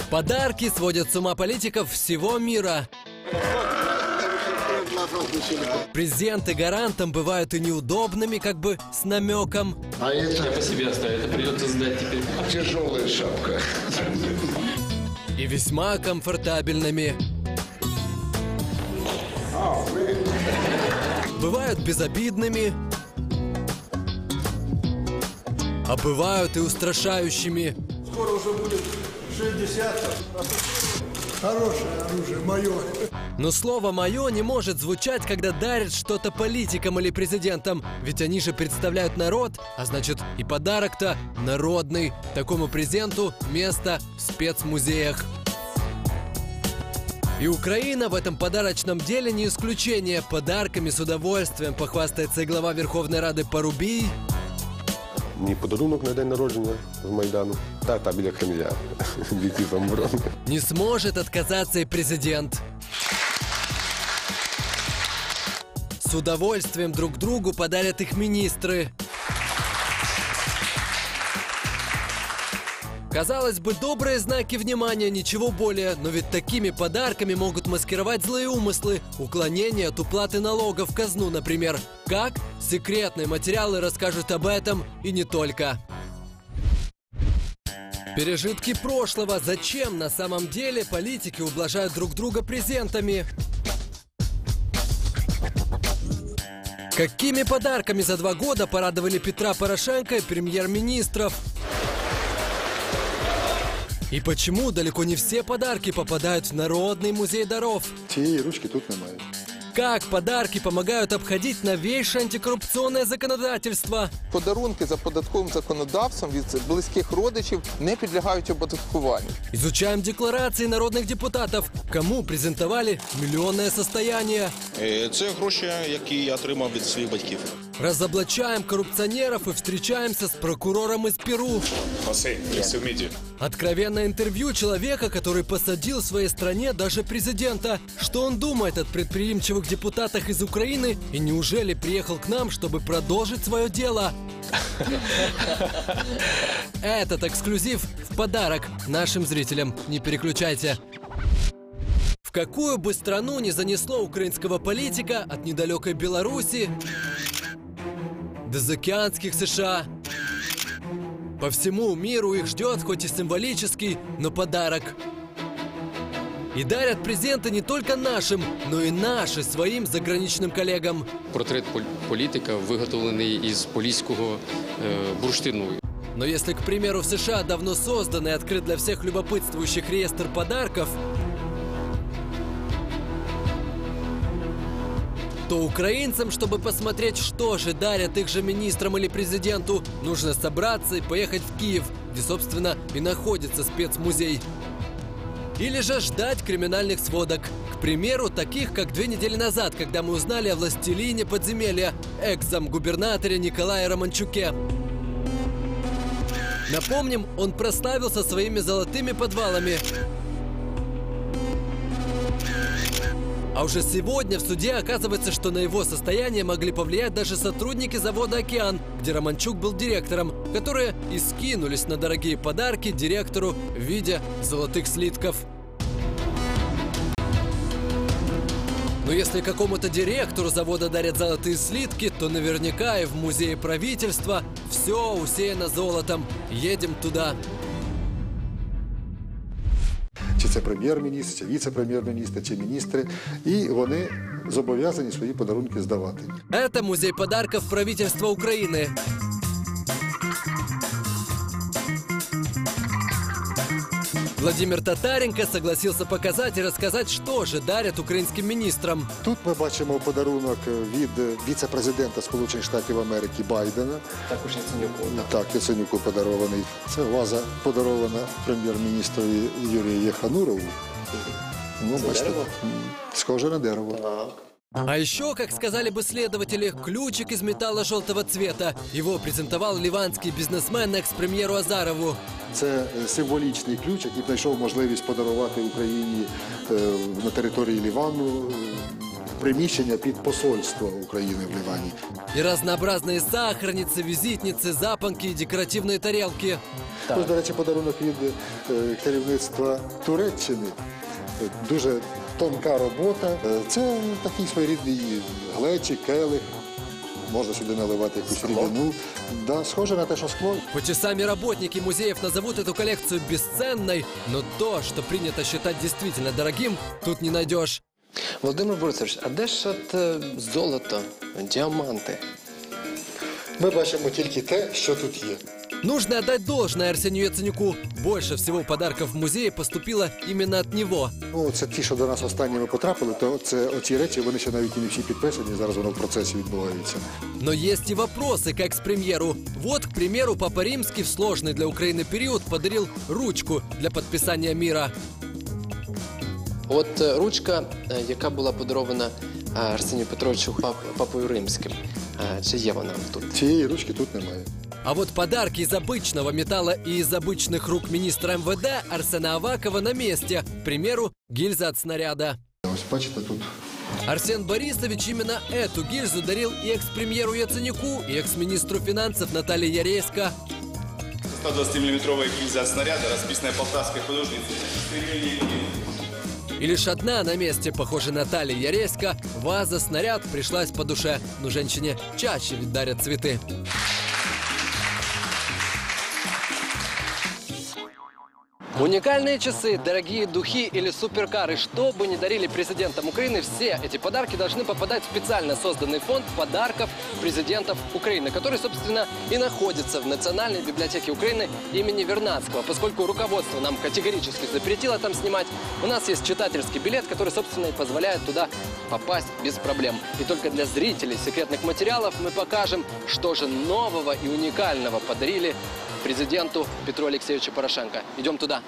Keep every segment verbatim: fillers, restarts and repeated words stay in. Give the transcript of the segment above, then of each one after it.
Подарки сводят с ума политиков всего мира. Презенты гарантам бывают и неудобными, как бы с намеком. А это? Я по себе оставил, это придется сдать теперь. Тяжелая шапка. И весьма комфортабельными. Бывают безобидными, а бывают и устрашающими. Скоро уже будет шестьдесят. Хорошее оружие, мое. Но слово «моё» не может звучать, когда дарят что-то политикам или президентам. Ведь они же представляют народ, а значит и подарок-то народный. Такому презенту место в спецмузеях. И Украина в этом подарочном деле не исключение. Подарками с удовольствием похвастается и глава Верховної Ради Парубій. Ні подарунок на день народження з Майдану, та та біля Кремля. Бійці самоборони. Не сможет отказаться и президент. С удовольствием друг другу подарят их министры. Казалось бы, добрые знаки внимания, ничего более, но ведь такими подарками могут маскировать злые умыслы, уклонение от уплаты налогов в казну, например. Как? Секретные материалы расскажут об этом и не только. Пережитки прошлого. Зачем на самом деле политики ублажают друг друга презентами? Какими подарками за два года порадовали Петра Порошенко и премьер-министров? И почему далеко не все подарки попадают в Народный музей даров? Цієї ручки тут немає. Как подарки помогают обходить новейшее антикоррупционное законодательство? Подарунки за податковим законодавством від близьких родичів не підлягають оподаткуванню. Изучаем декларации народных депутатов. Кому презентовали миллионное состояние? Це гроші, які я отримав від своїх батьків. Разоблачаем коррупционеров и встречаемся с прокурором из Перу. Откровенное интервью человека, который посадил в своей стране даже президента. Что он думает о предприимчивых депутатах из Украины и неужели приехал к нам, чтобы продолжить свое дело? Этот эксклюзив в подарок нашим зрителям. Не переключайте. В какую бы страну ни занесло украинского политика, от недалекой Беларуси до заокеанских США. По всему миру их ждет, хоть и символический, но подарок. И дарят презенты не только нашим, но и наши своим заграничным коллегам. Портрет політика виготовлений із поліського е, бурштину. Но если, к примеру, в США давно создан и открыт для всех любопытствующих реестр подарков, то украинцам, чтобы посмотреть, что же дарят их же министрам или президенту, нужно собраться и поехать в Киев, где, собственно, и находится спецмузей. Или же ждать криминальных сводок. К примеру, таких, как две недели назад, когда мы узнали о властелине подземелья, экс-замгубернаторе Николае Романчуке. Напомним, он прославился своими золотыми подвалами. А уже сегодня в суде оказывается, что на его состояние могли повлиять даже сотрудники завода «Океан», где Романчук был директором, которые и скинулись на дорогие подарки директору в виде золотых слитков. Но если какому-то директору завода дарят золотые слитки, то наверняка и в музее правительства все усеяно золотом. Едем туда. Чи це прем'єр-міністр, чи віце-прем'єр-міністр, чи міністри. І вони зобов'язані свої подарунки здавати. Это музей подарков правительства Украины. Владимир Татаренко согласился показать и рассказать, что же дарят украинским министрам. Тут ми бачимо подарунок від віце-президента Сполучених Штатів Америки Байдена. Також Яценюку. Так, Яценюку подарований. Це ваза подарована прем'єр-міністрові Юрію Єханурову. Ну, бачите, схоже на дерево. А еще, как сказали бы следователи, ключик из металла желтого цвета. Его презентовал ливанский бизнесмен экс-премьеру Азарову. Це символічний ключ, який знайшов можливість подарувати Україні на території Лівану приміщення під посольство України в Лівані. И разнообразные сахарницы, визитницы, запонки и декоративные тарелки. Ось, до речі, подарунок від е, керівництва Туреччини. Е, Дуже тонка робота. Е, Це такий своєрідний глечик, келих. Можна сюди наливати якусь рідину. Да, схоже на те, що скло. Хоть и сами работники музеев назовут эту коллекцию бесценной, но то, что принято считать действительно дорогим, тут не найдешь. Володимир Борисович, а де ж от е, золото, діаманти? Ми бачимо тільки те, що тут є. Нужно отдать должное Арсению Яценюку. Больше всего подарков в музее поступило именно от него. Ну, це ті, що до нас останніми потрапили, то це оці речі, вони ще навіть і не всі підписані, зараз воно в процесі відбувається. Но есть и вопросы к экс-премьеру. Вот, к примеру, Папа Римский в сложный для Украины период подарил ручку для подписания мира. От е, ручка, е, яка була подарована е, Арсенію Петровичу пап, Папою Римським. Е, Чи є вона тут? Цієї ручки тут немає. А вот подарки из обычного металла и из обычных рук министра эм вэ дэ Арсена Авакова на месте. К примеру, гильза от снаряда. Ось бачите тут. Арсен Борисович именно эту гильзу дарил и экс-премьеру Яценюку, и экс-министру финансов Наталье Ярейско. сто двадцатимиллиметровая гильза от снаряда, расписанная полтавской художницей. И лишь одна на месте, похожая на Натальи Ярейско, ваза-снаряд пришлась по душе. Но женщине чаще ведь дарят цветы. Уникальные часы, дорогие духи или суперкары, что бы ни дарили президентам Украины, все эти подарки должны попадать в специально созданный фонд подарков президентов Украины, который, собственно, и находится в Национальной библиотеке Украины имени Вернадского. Поскольку руководство нам категорически запретило там снимать, у нас есть читательский билет, который, собственно, и позволяет туда попасть без проблем. И только для зрителей секретных материалов мы покажем, что же нового и уникального подарили президенту Петру Алексеевичу Порошенко. Идем туда.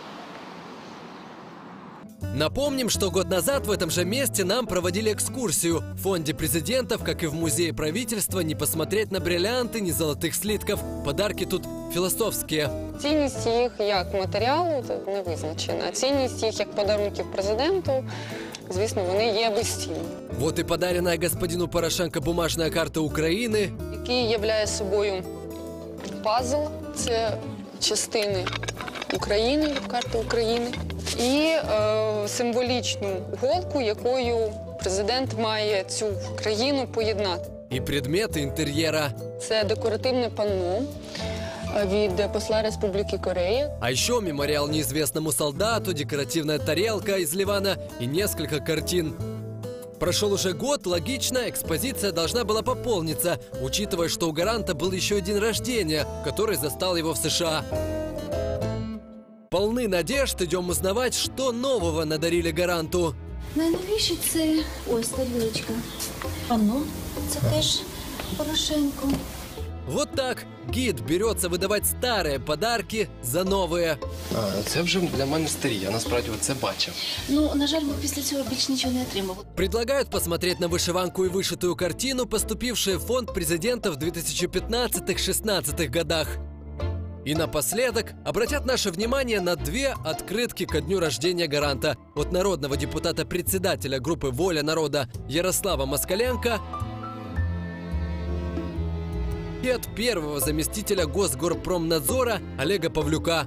Напомним, что год назад в этом же месте нам проводили экскурсию. В фонде президентов, как и в музее правительства, не посмотреть на бриллианты, ни золотых слитков. Подарки тут философские. Цінність їх як матеріалу не визначена. Цінність їх як подарунків президенту, звісно, вони є безцінні. Вот и подаренная господину Порошенко бумажная карта Украины. Який являє собою пазл, це частини України, карти України, і е, символічну голку, якою президент має цю країну поєднати. И предметы интерьера. Це декоративне панно від посла Республіки Корея. А еще мемориал неизвестному солдату, декоративная тарелка из Ливана и несколько картин. Прошел уже год, логично, экспозиция должна была пополниться, учитывая, что у гаранта был еще и день рождения, который застал его в США. Полны надежд, идем узнавать, что нового надарили гаранту. Найновіше це ось тарілочка. Панно, це теж Порошенко. Вот так гид берется выдавать старые подарки за новые. А, це вже для мене старі, я насправді це бачив. Ну, на жаль, ми після цього більше нічого не отримали. Предлагают посмотреть на вышиванку и вышитую картину, поступившие в фонд президента в две тысячи пятнадцатом-шестнадцатом годах. И напоследок обратят наше внимание на две открытки ко дню рождения гаранта от народного депутата-председателя группы «Воля народа» Ярослава Москаленко и от первого заместителя Госгорпромнадзора Олега Павлюка.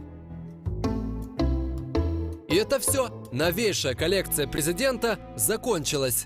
И это все. Новейшая коллекция президента закончилась.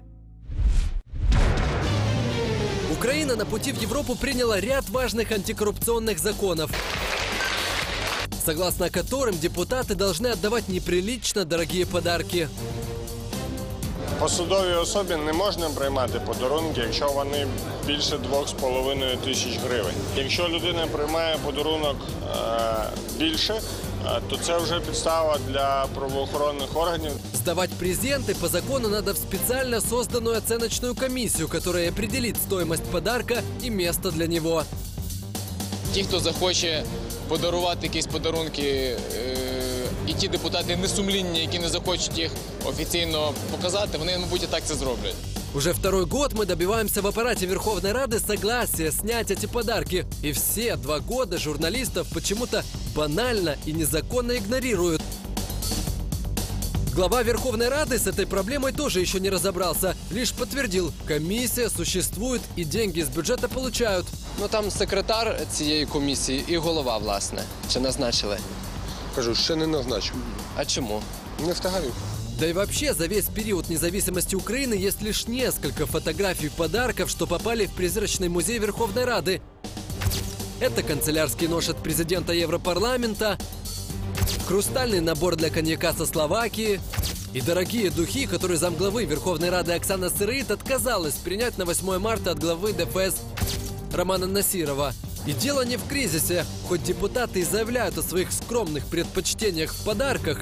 Украина на пути в Европу приняла ряд важных антикоррупционных законов, согласно которым депутаты должны отдавать неприлично дорогие подарки. Посадовій особі не можна приймати подарунки, якщо вони більше двох з половиною тисяч гривень. Якщо людина приймає подарунок е, більше, е, то це вже підстава для правоохоронних органів. Сдавать презенты по закону надо в специально созданную оценочную комиссию, которая определит стоимость подарка и место для него. Ті, хто захоче подарувати якісь подарунки, і ті депутати несумлінні, які не захочуть їх офіційно показати, вони, мабуть, і так це зроблять. Уже второй год мы добиваемся в аппарате Верховной Рады согласия снять эти подарки. И все два года журналистов почему-то банально и незаконно игнорируют. Глава Верховной Рады с этой проблемой тоже еще не разобрался. Лишь подтвердил, комиссия существует и деньги из бюджета получают. Ну там секретар цієї комісії і голова, власне. Чи назначили? Кажу, ще не назначив. А чому? Не встигаю. Да и вообще, за весь период независимости Украины есть лишь несколько фотографий подарков, что попали в призрачный музей Верховной Рады. Это канцелярский нож от президента Европарламента, хрустальный набор для коньяка со Словакии и дорогие духи, которые замглавы Верховной Рады Оксана Сироид отказалась принять на восьмое марта от главы дэ эф эс Романа Насирова. И дело не в кризисе. Хоть депутаты и заявляют о своих скромных предпочтениях в подарках,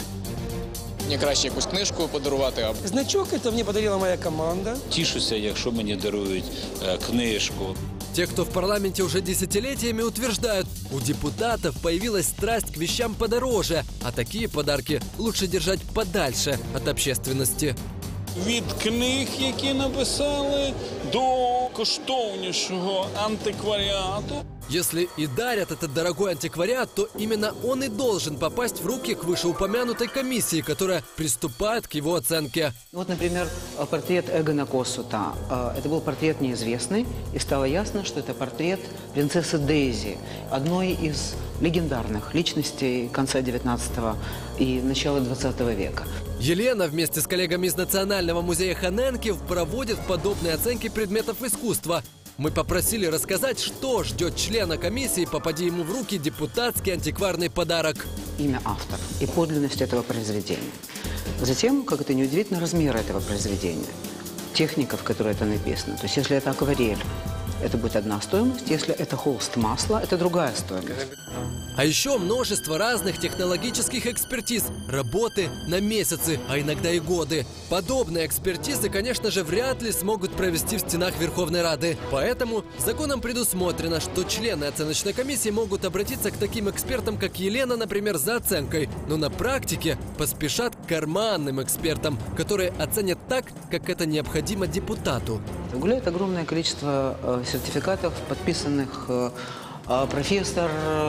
Мені краще якусь книжку подарувати. Значок це мені подарила моя команда. Тішуся, якщо мені дарують е, книжку. Те, кто в парламенте уже десятилетиями утверждают, у депутатов появилась страсть к вещам подороже, а такие подарки лучше держать подальше от общественности. Від книг, які написали, до коштовнішого антикваріату. Если и дарят этот дорогой антиквариат, то именно он и должен попасть в руки к вышеупомянутой комиссии, которая приступает к его оценке. Вот, например, портрет Эгона Коссута. Это был портрет неизвестный, и стало ясно, что это портрет принцессы Дейзи, одной из легендарных личностей конца девятнадцатого и начала двадцатого века. Елена вместе с коллегами из Национального музея Ханенкив проводит подобные оценки предметов искусства. Мы попросили рассказать, что ждет члена комиссии, попади ему в руки депутатский антикварный подарок. Имя автора и подлинность этого произведения. Затем, как это неудивительно, размер этого произведения. Техника, в которой это написано. То есть, если это акварель, это будет одна стоимость. Если это холст масла, это другая стоимость. А еще множество разных технологических экспертиз. Работы на месяцы, а иногда и годы. Подобные экспертизы, конечно же, вряд ли смогут провести в стенах Верховной Рады. Поэтому законом предусмотрено, что члены оценочной комиссии могут обратиться к таким экспертам, как Елена, например, за оценкой. Но на практике поспешат к карманным экспертам, которые оценят так, как это необходимо депутату. Гуляет огромное количество э, сертификатов, подписанных э, профессор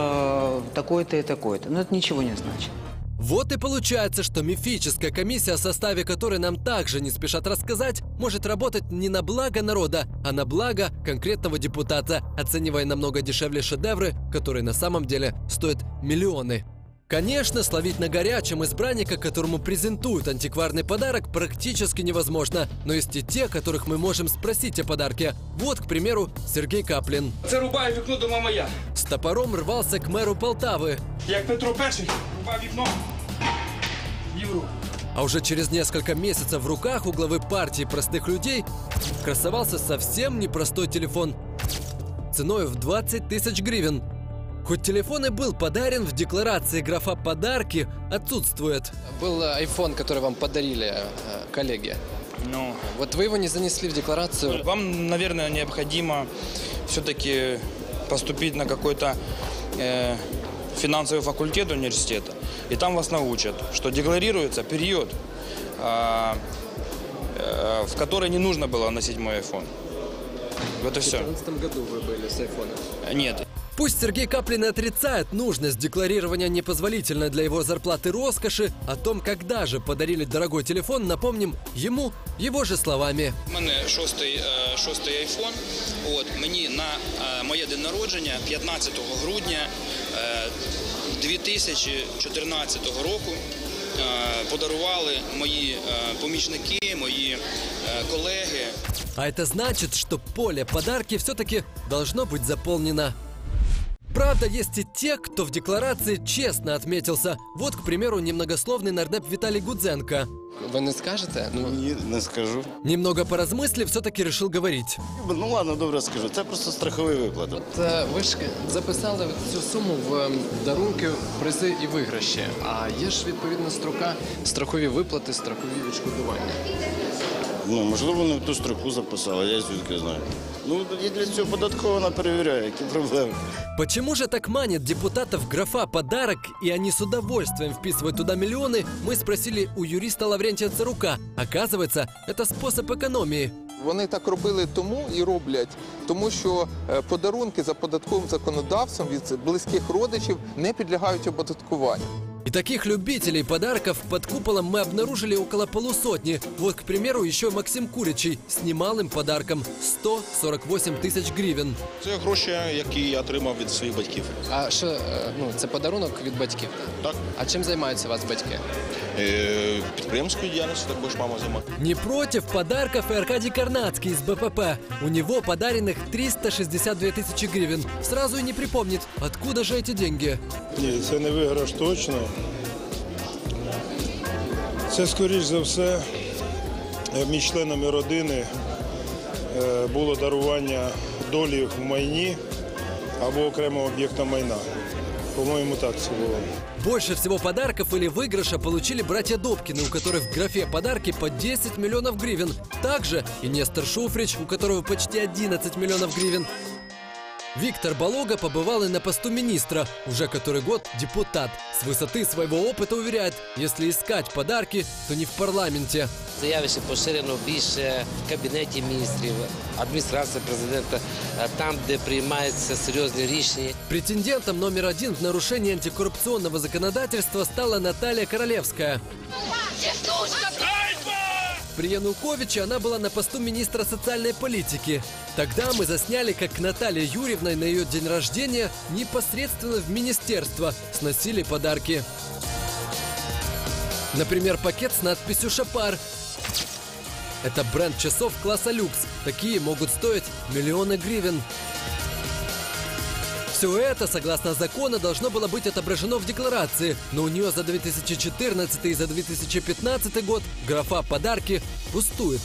э, такой-то и такой-то. Но это ничего не значит. Вот и получается, что мифическая комиссия, о составе которой нам также не спешат рассказать, может работать не на благо народа, а на благо конкретного депутата, оценивая намного дешевле шедевры, которые на самом деле стоят миллионы. Конечно, словить на горячем избранника, которому презентуют антикварный подарок, практически невозможно. Но есть и те, которых мы можем спросить о подарке. Вот, к примеру, Сергей Каплин. Це рубає вікно дома моя. С топором рвался к мэру Полтавы. Як Петро Перший рубав вікно в Європу. А уже через несколько месяцев в руках у главы партии простых людей красовался совсем непростой телефон ценой в двадцать тысяч гривен. Хоть телефон и был подарен, в декларации графа «подарки» отсутствует. Был iPhone, который вам подарили коллеги. Ну, вот вы его не занесли в декларацию. Вам, наверное, необходимо все-таки поступить на какой-то э, финансовый факультет университета. И там вас научат, что декларируется период, э, э, в который не нужно было носить мой iPhone. Вот и все. В две тысячи пятнадцатом году вы были с айфоном? Нет. Пусть Сергей Каплин и отрицает нужность декларирования непозволительной для его зарплаты роскоши, о том, когда же подарили дорогой телефон, напомним ему его же словами. У мене шостий, шостий айфон. От, мені на моє день народження, п'ятнадцятого грудня дві тисячі чотирнадцятого року, подарували мої помічники, мої колеги. А это значит, что поле подарки все-таки должно быть заполнено. Правда, есть и те, кто в декларации честно отметился. Вот, к примеру, немногословный нардеп Виталий Гудзенко. Вы не скажете? Ну, Ні, не скажу. Немного поразмыслив, все-таки решил говорить. Ну ладно, добре скажу. Це просто страховий виплата. От, ви ж записали цю суму в дарунки, призи і виграші. А є ж відповідна строка страхові виплати, страхові відшкодування. Ну, можливо, не в ту строку записали, я звідки знаю. Ну, і для цього податково вона перевіряє, які проблеми. Почему же так манит депутатов графа «подарок», и они с удовольствием вписывают туда миллионы, мы спросили у юриста Лаврентия Царука. Оказывается, это способ экономии. Вони так робили тому і роблять, тому що подарунки за податковим законодавством від близьких родичів не підлягають оподаткуванню. И таких любителей подарков под куполом мы обнаружили около полусотни. Вот, к примеру, еще Максим Курячий с немалым подарком – сто сорок восемь тисяч гривен. Це гроші, які я отримав від своїх батьків. А що, е, ну, це подарунок від батьків? Так. А чим займаються у вас батьки? Е, Підприємською діяльністю також мама займає. Не против подарков и Аркадий Карнацкий из Бэ Пэ Пэ. У него подаренных триста шестьдесят две тысячи гривен. Сразу и не припомнит, откуда же эти деньги. Ні, це не виграш точно. Це, скоріш за все, між членами родини було дарування долі в майні або окремого об'єкта майна. По-моєму, так це було. Больше всего подарков или выигрыша получили братья Добкины, у которых в графе «Подарки» по десять миллионов гривен. Также и Нестор Шуфрич, у которого почти одиннадцать миллионов гривен. Виктор Болога побывал и на посту министра, уже который год депутат. С высоты своего опыта уверяет, если искать подарки, то не в парламенте. Заявище поширено більше в кабінеті міністрів, адміністрації президента, там, де приймаються серйозні рішення. Претендентом номер один в нарушении антикоррупционного законодательства стала Наталья Королевская. При Януковиче она была на посту министра социальной политики. Тогда мы засняли, как к Наталье Юрьевне на ее день рождения непосредственно в министерство сносили подарки. Например, пакет с надписью «Шапар». Это бренд часов класса люкс. Такие могут стоить миллионы гривен. Все это, согласно закону, должно было быть отображено в декларации, но у нее за две тысячи четырнадцатый и за две тысячи пятнадцатый год графа «Подарки» пустует.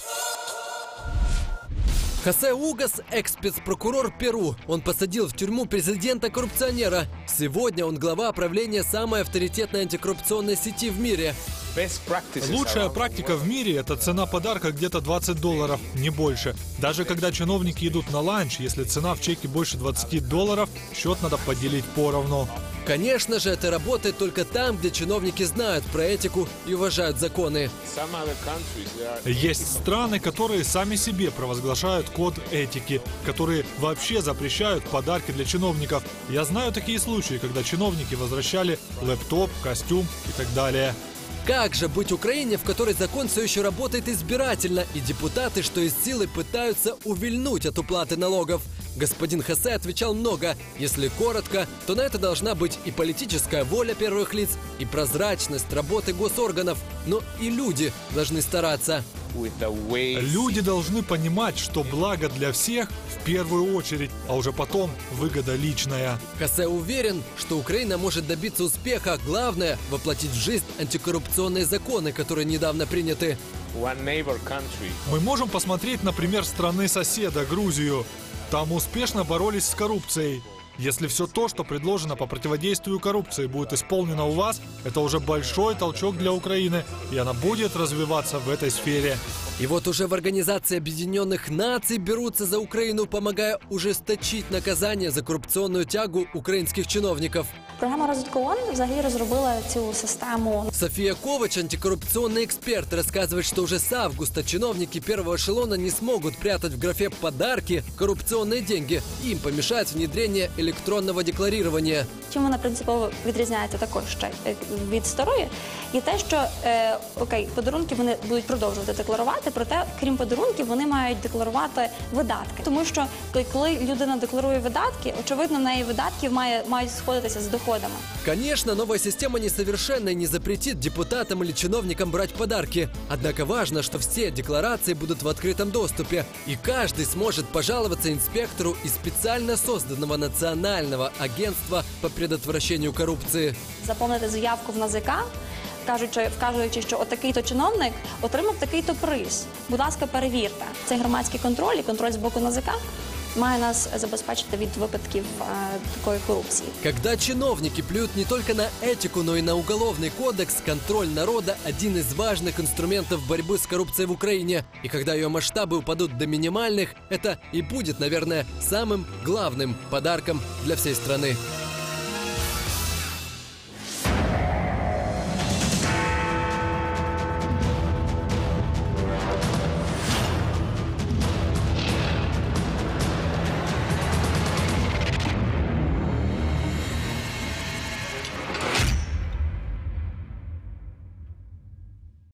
Хосе Угас – экс-спецпрокурор Перу. Он посадил в тюрьму президента-коррупционера. Сегодня он глава правления самой авторитетной антикоррупционной сети в мире. Лучшая практика в мире – это цена подарка где-то двадцать долларов, не больше. Даже когда чиновники идут на ланч, если цена в чеке больше двадцати долларов, счет надо поделить поровну. Конечно же, это работает только там, где чиновники знают про этику и уважают законы. Есть страны, которые сами себе провозглашают код этики, которые вообще запрещают подарки для чиновников. Я знаю такие случаи, когда чиновники возвращали лэптоп, костюм и так далее. Как же быть Украине, в которой закон все еще работает избирательно, и депутаты, что из силы, пытаются увильнуть от уплаты налогов? Господин Хосе отвечал много. Если коротко, то на это должна быть и политическая воля первых лиц, и прозрачность работы госорганов, но и люди должны стараться. Люди должны понимать, что благо для всех в первую очередь, а уже потом выгода личная. Хосе уверен, что Украина может добиться успеха. Главное – воплотить в жизнь антикоррупционные законы, которые недавно приняты. Мы можем посмотреть, например, страны-соседа, Грузию. Там успешно боролись с коррупцией. Если все то, что предложено по противодействию коррупции, будет исполнено у вас, это уже большой толчок для Украины, и она будет развиваться в этой сфере. И вот уже в Организации Объединенных Наций берутся за Украину, помогая ужесточить наказание за коррупционную тягу украинских чиновников. Програма розвитку ООН взагалі розробила цю систему. София Ковач, антикоррупционный эксперт, рассказывает, что уже с августа чиновники первого эшелона не смогут прятать в графе «Подарки» коррупционные деньги. Им помешает внедрение электронного декларирования. Чим вона принципово відрізняється також ще від старої, є те, що е, окей, подарунки вони будуть продовжувати декларувати, проте, крім подарунків, вони мають декларувати видатки. Тому що коли людина декларує видатки, очевидно, в неї видатки має, мають сходитися з доходами. Конечно, новая система несовершенна и не запретит депутатам или чиновникам брать подарки. Однако важно, что все декларации будут в открытом доступе, и каждый сможет пожаловаться инспектору из специально созданного национального агентства по предотвращению коррупции. Заповнити заявку в НАЗК, кажучи, вказуючи, що отакий-то чиновник отримав такий-то приз. Будь ласка, перевірте. Це громадський контроль і контроль з боку НАЗК має нас забезпечити від випадків э, такої коррупции. Когда чиновники плюют не только на этику, но и на уголовный кодекс, контроль народа – один из важных инструментов борьбы с коррупцией в Украине. И когда ее масштабы упадут до минимальных, это и будет, наверное, самым главным подарком для всей страны.